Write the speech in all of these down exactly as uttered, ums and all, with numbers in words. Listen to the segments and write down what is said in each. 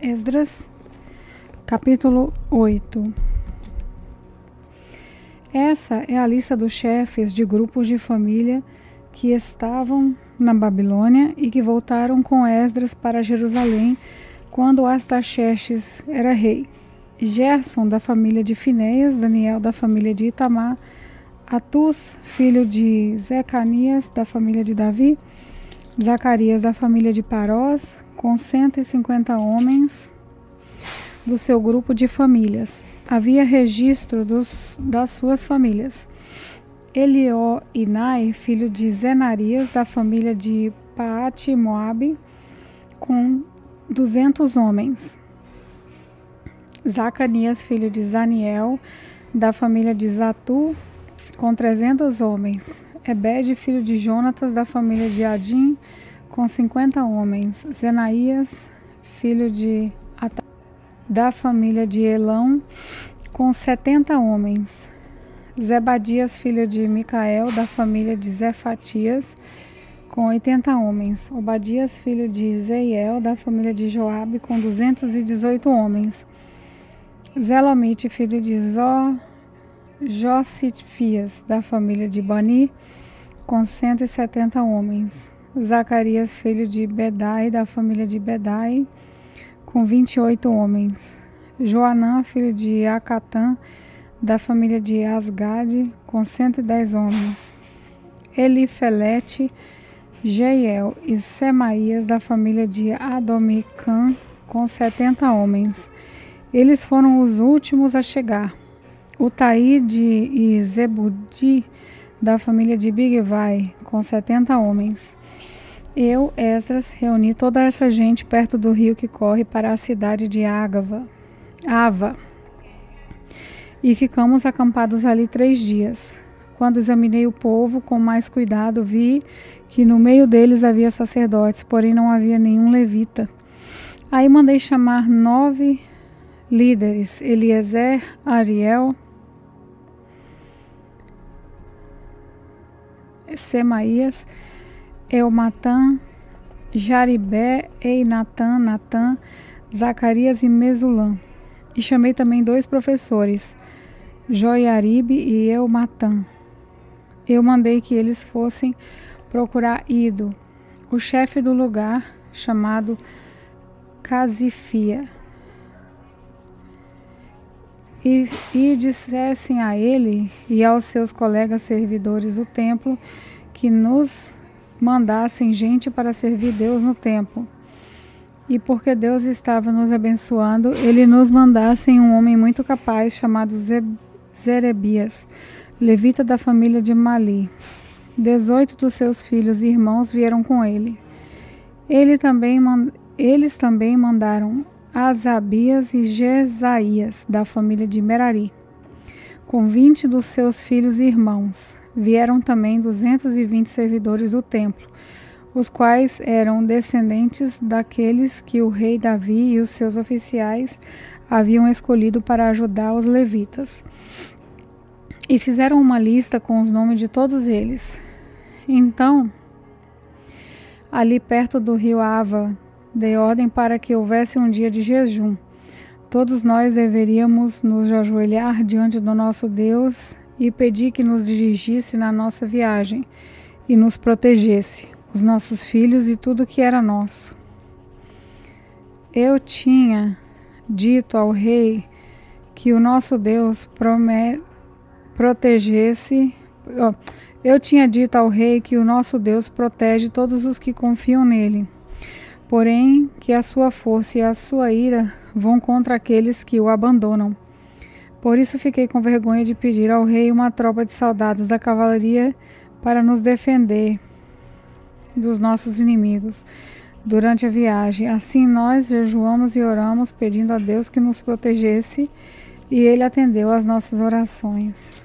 Esdras, capítulo oito. Essa é a lista dos chefes de grupos de família que estavam na Babilônia e que voltaram com Esdras para Jerusalém quando Artaxerxes era rei. Gerson, da família de Finéias; Daniel, da família de Itamar; Atus, filho de Zecanias, da família de Davi; Zacarias, da família de Parós, com cento e cinquenta homens do seu grupo de famílias. Havia registro dos, das suas famílias. Elioenai, filho de Zenarias, da família de Paate-Moabe, com duzentos homens. Zacanias, filho de Zaniel, da família de Zatu, com trezentos homens. Ebed, filho de Jonatas, da família de Adim, com cinquenta homens. Zenaías, filho de Ata, da família de Elão, com setenta homens. Zebadias, filho de Micael, da família de Zefatias, com oitenta homens. Obadias, filho de Zeiel, da família de Joabe, com duzentos e dezoito homens. Zelomite, filho de Zó, Josifias, da família de Bani, com cento e setenta homens. Zacarias, filho de Bedai, da família de Bedai, com vinte e oito homens. Joanã, filho de Acatã, da família de Asgade, com cento e dez homens. Elifelete, Jeiel e Semaías, da família de Adomicã, com setenta homens. Eles foram os últimos a chegar. Utaíde e Zebudi, da família de Bigvai, com setenta homens. Eu, Esdras, reuni toda essa gente perto do rio que corre para a cidade de Ágava, Ava, e ficamos acampados ali três dias. Quando examinei o povo com mais cuidado, vi que no meio deles havia sacerdotes, porém não havia nenhum levita. Aí mandei chamar nove líderes: Eliezer, Ariel, Semaías, Eumatã, Jaribé, Einatã, Natã, Zacarias e Mesulã. E chamei também dois professores, Joiaribe e Eumatã. Eu mandei que eles fossem procurar Ido, o chefe do lugar, chamado Casifia, e, e dissessem a ele e aos seus colegas servidores do templo que nos mandassem gente para servir Deus no templo. E porque Deus estava nos abençoando, ele nos mandassem um homem muito capaz chamado Zerebias, levita da família de Mali. Dezoito dos seus filhos e irmãos vieram com ele. Ele também, eles também mandaram Asabias e Jesaías, da família de Merari, com vinte dos seus filhos e irmãos. Vieram também duzentos e vinte servidores do templo, os quais eram descendentes daqueles que o rei Davi e os seus oficiais haviam escolhido para ajudar os levitas. E fizeram uma lista com os nomes de todos eles. Então, ali perto do rio Ava, dei ordem para que houvesse um dia de jejum. Todos nós deveríamos nos ajoelhar diante do nosso Deus e pedir que nos dirigisse na nossa viagem e nos protegesse, os nossos filhos e tudo que era nosso. Eu tinha dito ao rei que o nosso Deus promete protegesse. Eu tinha dito ao rei que o nosso Deus protege todos os que confiam nele, porém que a sua força e a sua ira vão contra aqueles que o abandonam. Por isso fiquei com vergonha de pedir ao rei uma tropa de soldados da cavalaria para nos defender dos nossos inimigos durante a viagem. Assim nós jejuamos e oramos, pedindo a Deus que nos protegesse, e ele atendeu às nossas orações.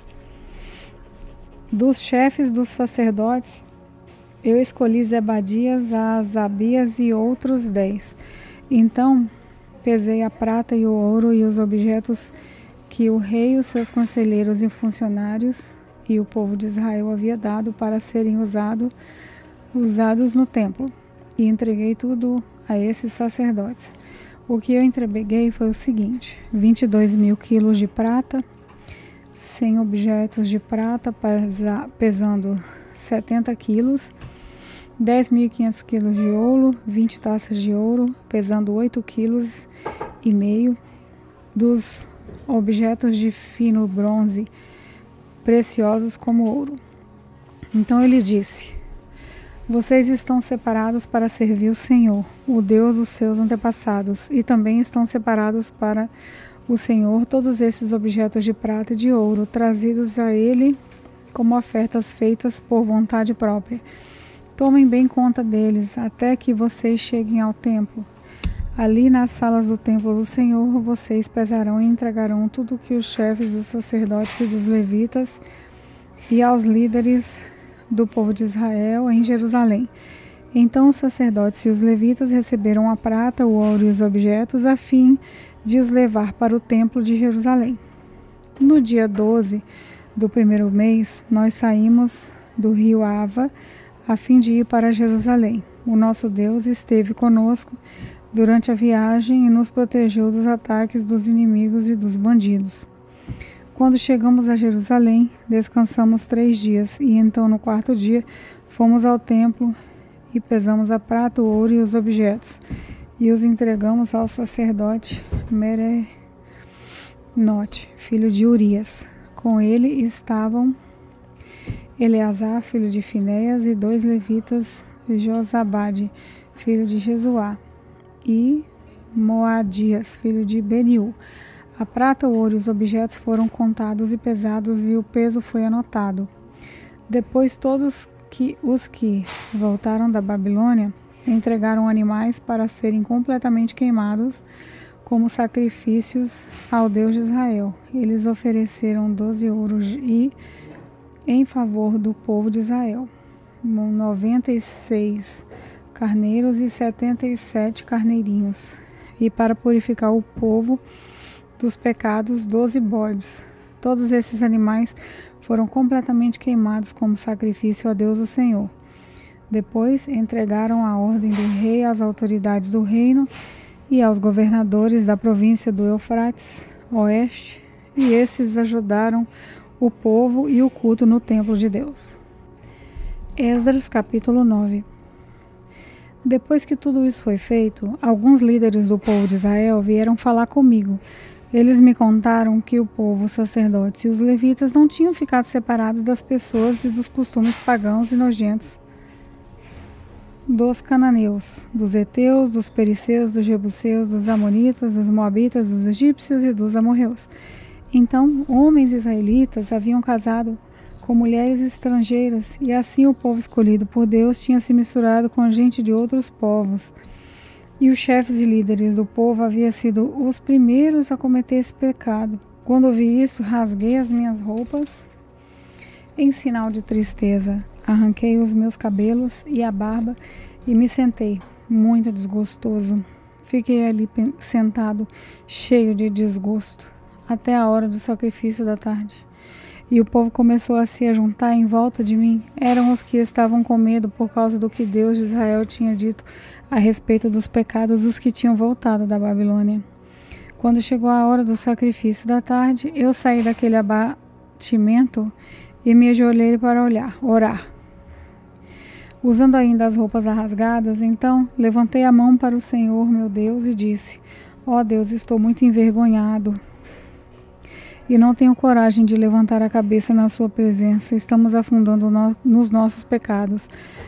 Dos chefes dos sacerdotes, eu escolhi Zebadias, Asabias e outros dez. Então pesei a prata e o ouro e os objetos que o rei, os seus conselheiros e funcionários e o povo de Israel havia dado para serem usado, usados no templo, e entreguei tudo a esses sacerdotes. O que eu entreguei foi o seguinte: vinte e dois mil quilos de prata, cem objetos de prata pesa, pesando setenta quilos, dez mil e quinhentos quilos de ouro, vinte taças de ouro pesando oito quilos e meio, dos objetos de fino bronze preciosos como ouro. Então ele disse: vocês estão separados para servir o Senhor, o Deus dos seus antepassados, e também estão separados para o Senhor todos esses objetos de prata e de ouro, trazidos a Ele como ofertas feitas por vontade própria. Tomem bem conta deles, até que vocês cheguem ao templo. Ali nas salas do templo do Senhor, vocês pesarão e entregarão tudo o que os chefes dos sacerdotes e dos levitas e aos líderes do povo de Israel em Jerusalém. Então os sacerdotes e os levitas receberam a prata, o ouro e os objetos a fim de os levar para o templo de Jerusalém. No dia doze do primeiro mês, nós saímos do rio Ava a fim de ir para Jerusalém. O nosso Deus esteve conosco durante a viagem e nos protegeu dos ataques dos inimigos e dos bandidos. Quando chegamos a Jerusalém, descansamos três dias, e então no quarto dia fomos ao templo e pesamos a prata, o ouro e os objetos, e os entregamos ao sacerdote Merenote, filho de Urias. Com ele estavam Eleazar, filho de Finéias, e dois levitas, Josabade, filho de Jesuá, e Moadias, filho de Beniu. A prata, o ouro e os objetos foram contados e pesados, e o peso foi anotado. Depois todos que, os que voltaram da Babilônia entregaram animais para serem completamente queimados como sacrifícios ao Deus de Israel. Eles ofereceram doze ouros e, em favor do povo de Israel, noventa e seis carneiros e setenta e sete carneirinhos, e para purificar o povo dos pecados, doze bodes. Todos esses animais foram completamente queimados como sacrifício a Deus o Senhor. Depois entregaram a ordem do rei às autoridades do reino e aos governadores da província do Eufrates Oeste, e esses ajudaram o povo e o culto no templo de Deus. Esdras capítulo nove. Depois que tudo isso foi feito, alguns líderes do povo de Israel vieram falar comigo. Eles me contaram que o povo, os sacerdotes e os levitas não tinham ficado separados das pessoas e dos costumes pagãos e nojentos dos cananeus, dos heteus, dos perizeus, dos jebuseus, dos amonitas, dos moabitas, dos egípcios e dos amorreus. Então, homens israelitas haviam casado com mulheres estrangeiras, e assim o povo escolhido por Deus tinha se misturado com gente de outros povos. E os chefes e líderes do povo haviam sido os primeiros a cometer esse pecado. Quando ouvi isso, rasguei as minhas roupas em sinal de tristeza. Arranquei os meus cabelos e a barba e me sentei, muito desgostoso. Fiquei ali sentado, cheio de desgosto, até a hora do sacrifício da tarde. E o povo começou a se ajuntar em volta de mim. Eram os que estavam com medo por causa do que Deus de Israel tinha dito a respeito dos pecados dos que tinham voltado da Babilônia. Quando chegou a hora do sacrifício da tarde, eu saí daquele abatimento e me ajoelhei para olhar, orar. Usando ainda as roupas rasgadas, então levantei a mão para o Senhor, meu Deus, e disse: ó Deus, estou muito envergonhado e não tenho coragem de levantar a cabeça na sua presença. Estamos afundando no, nos nossos pecados,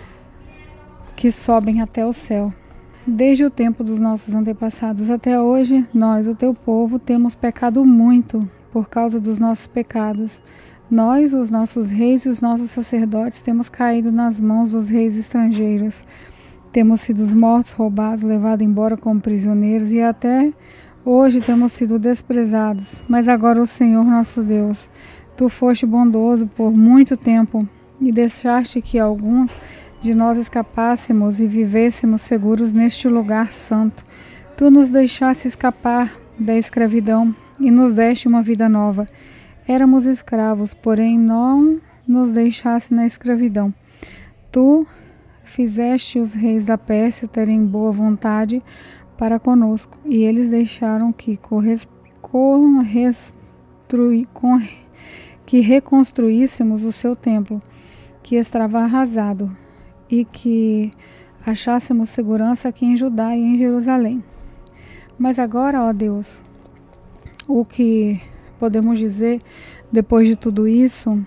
que sobem até o céu. Desde o tempo dos nossos antepassados até hoje, nós, o teu povo, temos pecado muito por causa dos nossos pecados. Nós, os nossos reis e os nossos sacerdotes, temos caído nas mãos dos reis estrangeiros. Temos sido mortos, roubados, levados embora como prisioneiros, e até hoje temos sido desprezados. Mas agora, o Senhor nosso Deus, tu foste bondoso por muito tempo e deixaste que alguns de nós escapássemos e vivêssemos seguros neste lugar santo. Tu nos deixaste escapar da escravidão e nos deste uma vida nova. Éramos escravos, porém não nos deixaste na escravidão. Tu fizeste os reis da Pérsia terem boa vontade para conosco, e eles deixaram que, corres, correstrui, com, que reconstruíssemos o seu templo, que estava arrasado, e que achássemos segurança aqui em Judá e em Jerusalém. Mas agora, ó Deus, o que podemos dizer depois de tudo isso?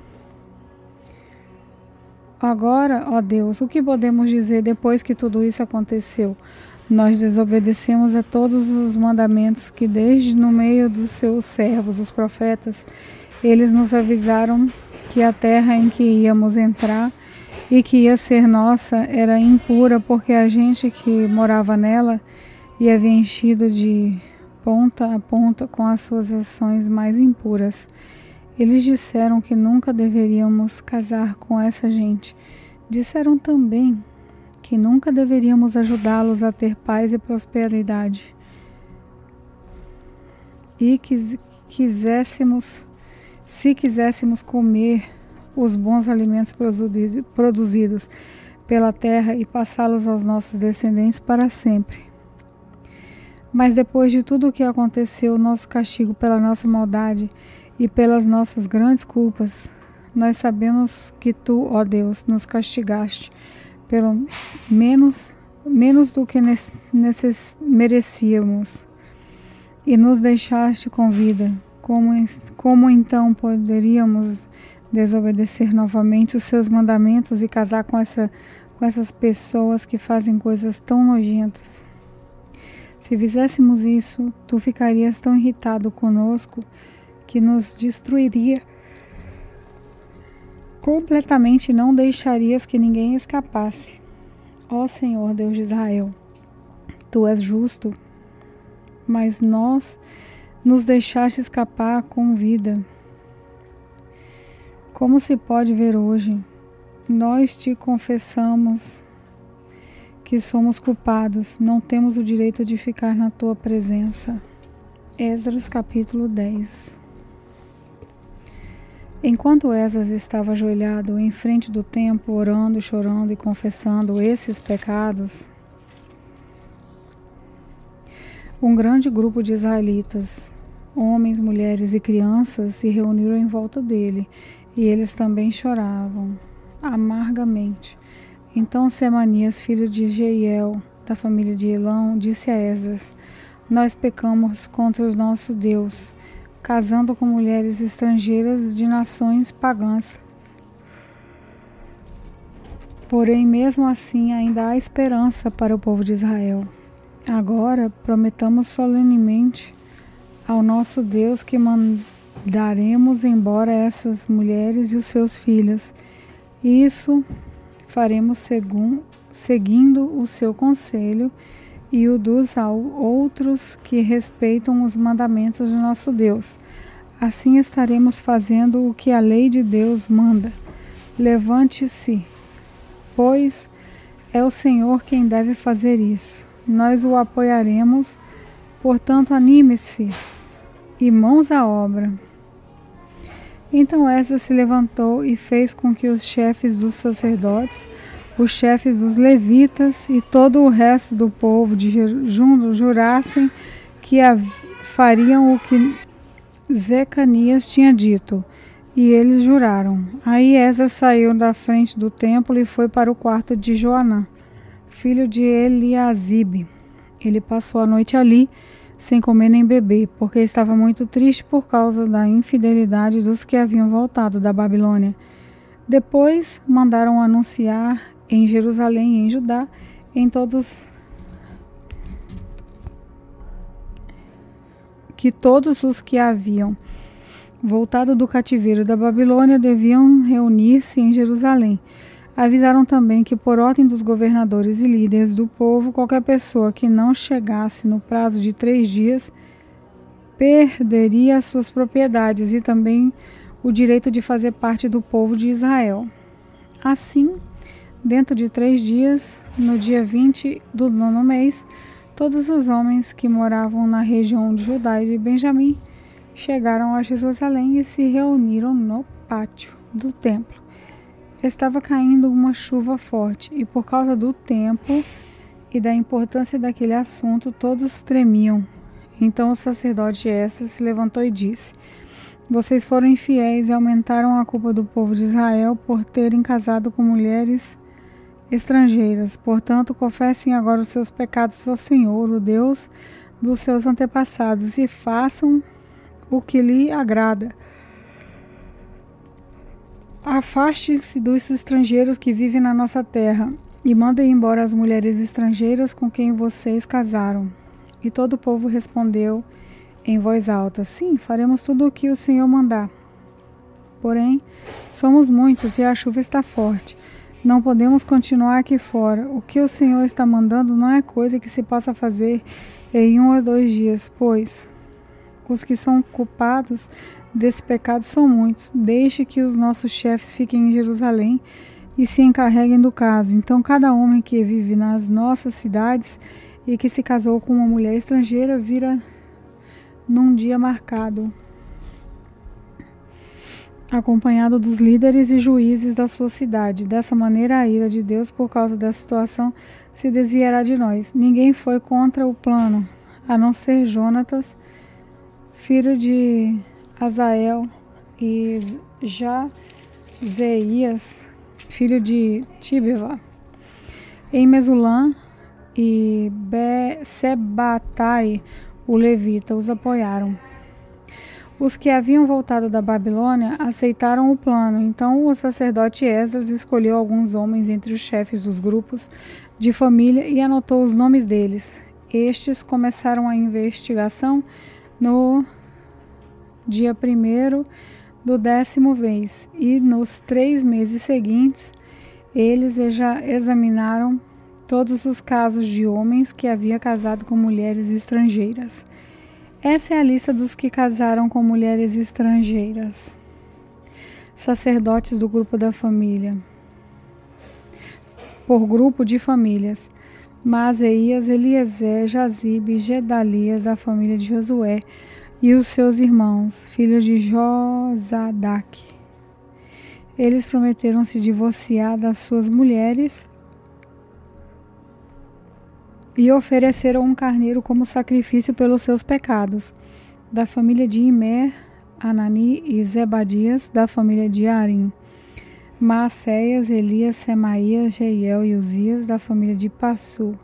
Agora, ó Deus, o que podemos dizer depois que tudo isso aconteceu? Nós desobedecemos a todos os mandamentos que desde no meio dos seus servos, os profetas, eles nos avisaram que a terra em que íamos entrar e que ia ser nossa era impura, porque a gente que morava nela ia havia enchido de ponta a ponta com as suas ações mais impuras. Eles disseram que nunca deveríamos casar com essa gente. Disseram também que nunca deveríamos ajudá-los a ter paz e prosperidade. E que quiséssemos, se quiséssemos comer os bons alimentos produzidos pela terra e passá-los aos nossos descendentes para sempre. Mas depois de tudo o que aconteceu, nosso castigo pela nossa maldade e pelas nossas grandes culpas, nós sabemos que tu, ó Deus, nos castigaste pelo menos, menos do que necess, merecíamos e nos deixaste com vida. Como, como então poderíamos desobedecer novamente os seus mandamentos e casar com, essa, com essas pessoas que fazem coisas tão nojentas? Se fizéssemos isso, tu ficarias tão irritado conosco que nos destruiria completamente e não deixarias que ninguém escapasse. Ó Senhor, Deus de Israel, tu és justo, mas nós nos deixaste escapar com vida. Como se pode ver hoje, nós te confessamos que somos culpados, não temos o direito de ficar na tua presença. Esdras capítulo dez. Enquanto Esdras estava ajoelhado em frente do templo, orando, chorando e confessando esses pecados, um grande grupo de israelitas, homens, mulheres e crianças, se reuniram em volta dele, e eles também choravam amargamente. Então Semanias, filho de Jeiel, da família de Elão, disse a Esdras: nós pecamos contra o nosso Deus, casando com mulheres estrangeiras de nações pagãs. Porém, mesmo assim, ainda há esperança para o povo de Israel. Agora, prometamos solenemente ao nosso Deus que mandaremos embora essas mulheres e os seus filhos. Isso faremos segundo, seguindo o seu conselho e o dos outros que respeitam os mandamentos de nosso Deus. Assim estaremos fazendo o que a lei de Deus manda. Levante-se, pois é o Senhor quem deve fazer isso. Nós o apoiaremos, portanto anime-se e mãos à obra. Então Esdras se levantou e fez com que os chefes dos sacerdotes, os chefes dos levitas e todo o resto do povo de junto jurassem que fariam o que Zecanias tinha dito. E eles juraram. Aí Esdras saiu da frente do templo e foi para o quarto de Joanã, filho de Eliasibe. Ele passou a noite ali, sem comer nem beber, porque estava muito triste por causa da infidelidade dos que haviam voltado da Babilônia. Depois mandaram anunciar em Jerusalém e em Judá, em todos que todos os que haviam voltado do cativeiro da Babilônia deviam reunir-se em Jerusalém. Avisaram também que, por ordem dos governadores e líderes do povo, qualquer pessoa que não chegasse no prazo de três dias perderia as suas propriedades e também o direito de fazer parte do povo de Israel. Assim, dentro de três dias, no dia vinte do nono mês, todos os homens que moravam na região de Judá e de Benjamim chegaram a Jerusalém e se reuniram no pátio do templo. Estava caindo uma chuva forte e, por causa do tempo, e da importância daquele assunto, todos tremiam. Então o sacerdote Esdras se levantou e disse: vocês foram infiéis e aumentaram a culpa do povo de Israel por terem casado com mulheres estrangeiras. Portanto, confessem agora os seus pecados ao Senhor, o Deus dos seus antepassados, e façam o que lhe agrada. Afaste-se dos estrangeiros que vivem na nossa terra e mandem embora as mulheres estrangeiras com quem vocês casaram. E todo o povo respondeu em voz alta: sim, faremos tudo o que o Senhor mandar. Porém, somos muitos e a chuva está forte. Não podemos continuar aqui fora. O que o Senhor está mandando não é coisa que se possa fazer em um ou dois dias, pois os que são culpados desse pecado são muitos. Deixe que os nossos chefes fiquem em Jerusalém e se encarreguem do caso. Então, cada homem que vive nas nossas cidades e que se casou com uma mulher estrangeira vira num dia marcado, acompanhado dos líderes e juízes da sua cidade. Dessa maneira, a ira de Deus por causa da situação se desviará de nós. Ninguém foi contra o plano, a não ser Jonatas, filho de Azael, e Jazeias, filho de Tibeva. Em Mesulã e Sebatai, o levita, os apoiaram. Os que haviam voltado da Babilônia aceitaram o plano. Então o sacerdote Esdras escolheu alguns homens entre os chefes dos grupos de família e anotou os nomes deles. Estes começaram a investigação no dia primeiro do décimo mês, e nos três meses seguintes eles já examinaram todos os casos de homens que haviam casado com mulheres estrangeiras. Essa é a lista dos que casaram com mulheres estrangeiras. Sacerdotes do grupo da família. Por grupo de famílias: Maaseias, Eliezer, Jazibe, Gedalias, da família de Josué, e os seus irmãos, filhos de Josadaque. Eles prometeram se divorciar das suas mulheres e ofereceram um carneiro como sacrifício pelos seus pecados. Da família de Imer, Anani e Zebadias, da família de Arim. Maacéias, Elias, Semaías, Jeiel e Uzias, da família de Passur.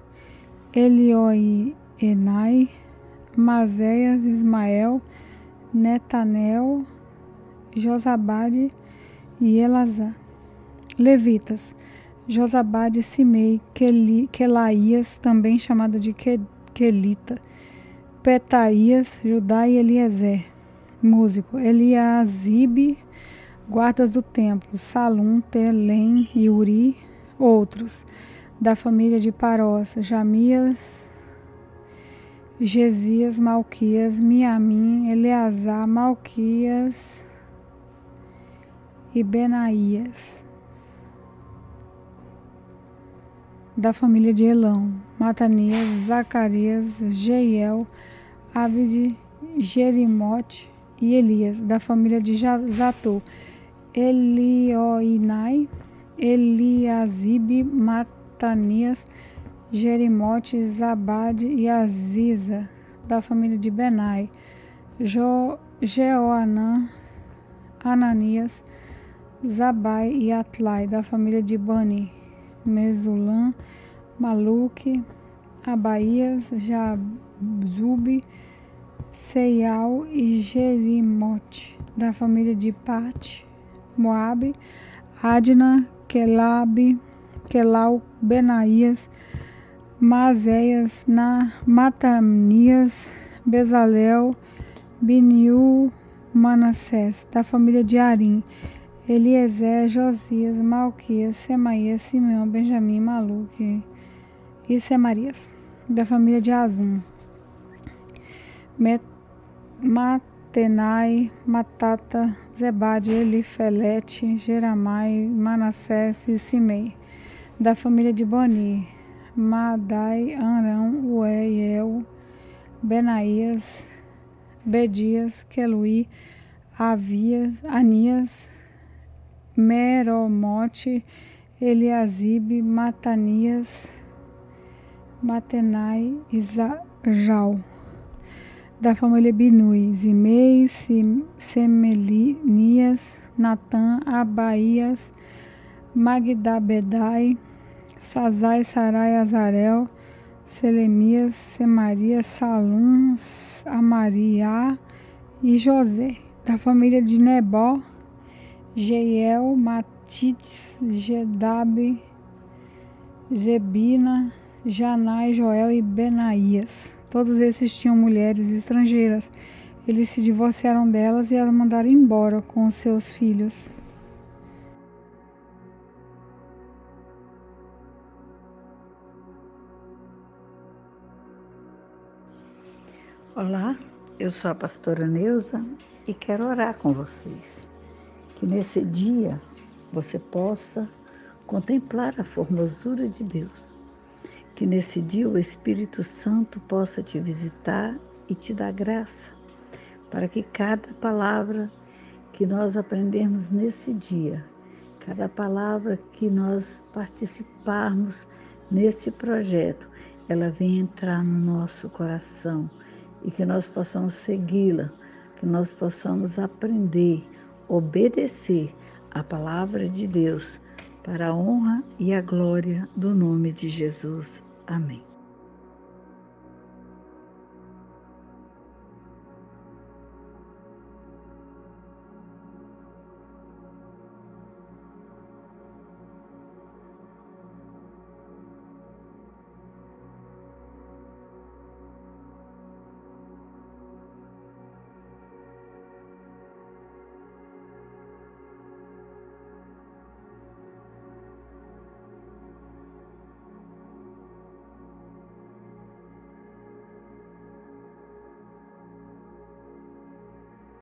Elioenai, Mazéias, Ismael, Netanel, Josabade e Elazar. Levitas: Josabade, Simei, Quelaías, também chamado de Quelita, Petaías, Judá e Eliezer. Músico: Eliasibe, guardas do templo, Salum, Telém e Uri. Outros: da família de Parós, Jamias, Gesias, Malquias, Miamim, Eleazar, Malquias e Benaías. Da família de Elão, Matanias, Zacarias, Jeiel, Abide, Jerimote e Elias. Da família de Zatô, Elioinai, Eliasibe, Matanias, Jerimote, Zabade e Aziza. Da família de Benai, jo, Jeoanã, Ananias, Zabai e Atlai. Da família de Bani, Mesulã, Maluque, Abaías, Jazube, Seial e Jerimote. Da família de Pate, Moabe, Adna, Quelabe, Quelau, Benaías, Mazéias, Na, Matanias, Bezalel, Biniu, Manassés. Da família de Arim, Eliezer, Josias, Malquias, Semaías, Simeão, Benjamim, Maluque e Semarias. Da família de Azum, Met, Matenai, Matata, Zebade, Elifelete, Jeramai, Manassés e Simei. Da família de Bani, Madai, Arão, Ueiel, Benaías, Bedias, Queluí, Avias, Anias, Meromote, Eliasibe, Matanias, Matenai e Zal. Da família Binui, Zimei, Semelinias, Natã, Abaías, Magdabedai, Sazai, Sarai, Azarel, Selemias, Semarias, Salum, Amariá e José. Da família de Nebó, Jeiel, Matites, Gedabe, Zebina, Janai, Joel e Benaías. Todos esses tinham mulheres estrangeiras. Eles se divorciaram delas e as mandaram embora com os seus filhos. Olá, eu sou a pastora Neuza e quero orar com vocês. Que nesse dia você possa contemplar a formosura de Deus. Que nesse dia o Espírito Santo possa te visitar e te dar graça, para que cada palavra que nós aprendermos nesse dia, cada palavra que nós participarmos nesse projeto, ela venha entrar no nosso coração e que nós possamos segui-la, que nós possamos aprender, obedecer a palavra de Deus para a honra e a glória do nome de Jesus. Amém.